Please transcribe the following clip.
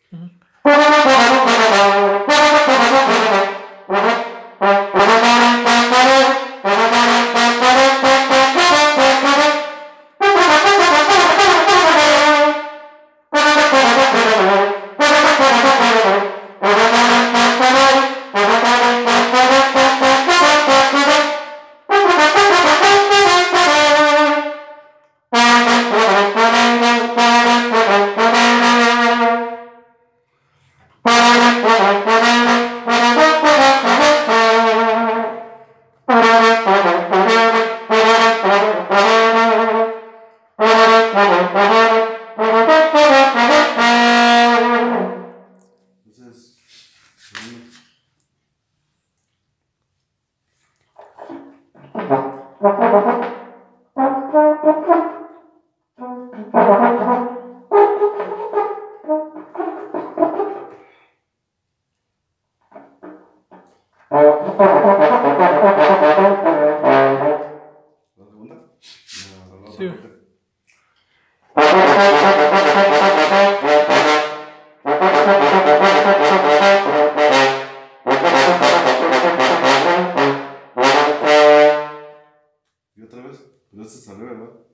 Ujú. Entonces, sí. ¿La segunda? La Sí, otra güey. parte. ¿Y otra vez? Pero este salió, ¿verdad?